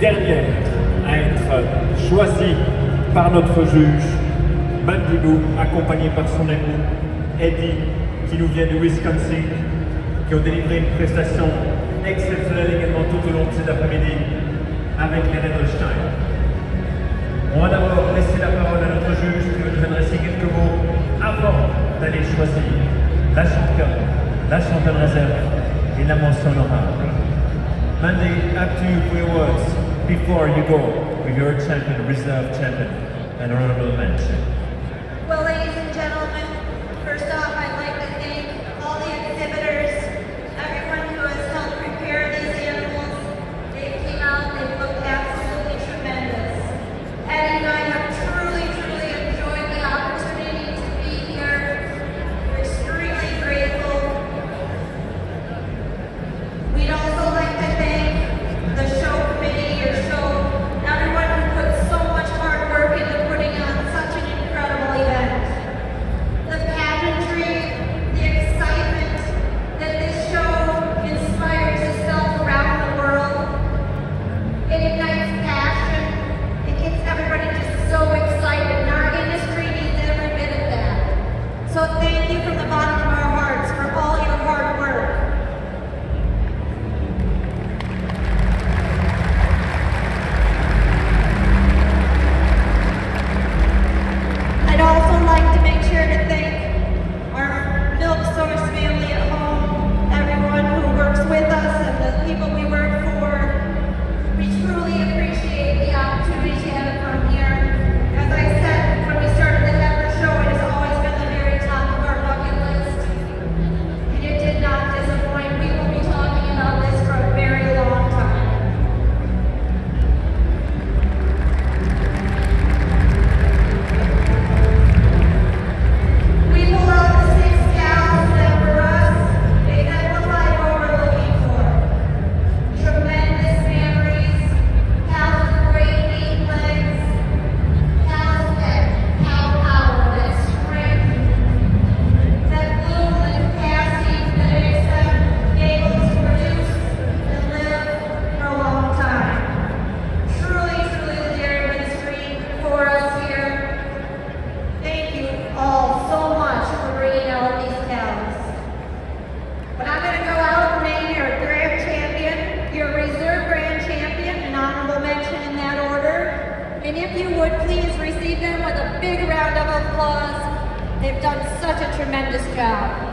dernière à être choisie par notre juge, Mandy Lou, accompagnée par son époux Eddie, qui nous vient du Wisconsin, qui ont délivré une prestation exceptionnelle également tout au long de cet après-midi avec les Redelstein. On va d'abord laisser la parole à notre juge qui va nous adresser quelques mots avant d'aller choisir la championne réserve et la mention honorable. Mandy, up to you for your words before you go with your champion, reserve champion, and honorable mention. Well, ladies and gentlemen, first off, I'd like to thank all the exhibitors, everyone who has helped prepare these animals. They came out, they looked absolutely tremendous. Eddie and I have truly enjoyed the opportunity to be here. We're extremely grateful. We'd also like to thank the show committee, your show, everyone who put so much hard work into putting on such an incredible event. The pageantry, the excitement that this show inspires itself around the world, it ignites passion, it gets everybody just so excited, and our industry needs every bit of that. So thank you from the bottom of our hearts for all your hard work. I'd also like to make sure to thank our Milk Source family at home, everyone who works with us and the people we work for. We truly appreciate the opportunity to have come here. As I said when we started the Heifer Show, it has always been the very top of our bucket list. And it did not disappoint. We will be talking about this for a very long time. We pull out the 6 cows that for us, they exemplify what we're looking for. Tremendous memories, cows with great meat legs, cows that cow power, that strength, that bloom and capacity that makes them able to produce and live for a long time. Truly legendary ministry for us here. Thank you all so much for bringing out these cows. But I'm going to go out and name your grand champion, your reserve grand champion, an honorable mention in that order. And if you would please receive them with a big round of applause. They've done such a tremendous job.